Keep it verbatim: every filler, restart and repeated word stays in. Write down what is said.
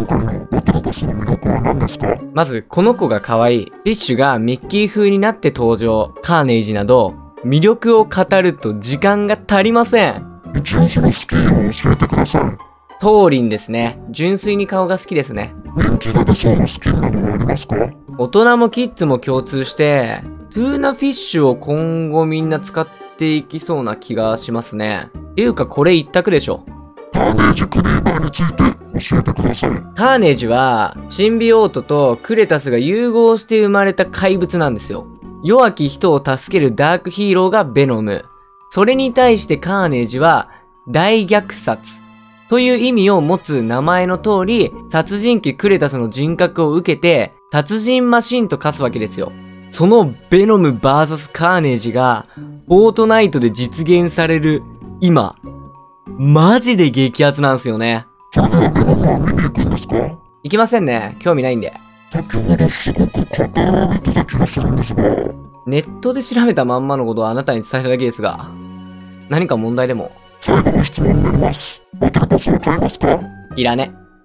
今回のバトルボスの魅力は何ですか？ まず、この子が可愛い。フィッシュがミッキー風になって登場。カーネイジなど、魅力を語ると時間が足りません。 一応そのスキルを教えてください。 トーリンですね。純粋に顔が好きですね。 人気が出そうなスキルなどはありますか？ 大人もキッズも共通して、トゥーナフィッシュを今後みんな使っていきそうな気がしますね。っていうかこれ一択でしょ。 カーネージクリーバーについて教えてください。 カーネージは、シンビオートとクレタスが融合して生まれた怪物なんですよ。弱き人を助けるダークヒーローがベノム。それに対してカーネージは、大虐殺という意味を持つ名前の通り、殺人鬼クレタスの人格を受けて、殺人マシンと化すわけですよ。そのベノム ブイエス カーネージが、フォートナイトで実現される今、マジで激アツなんすよね。 それではベノムは見に行くんですか？ 行きませんね。興味ないんで。 先ほどすごく語られてた気がするんですが。 ネットで調べたまんまのことをあなたに伝えただけですが、何か問題でも？ 最後の質問になります。バトルボスを買いますか？ いらね。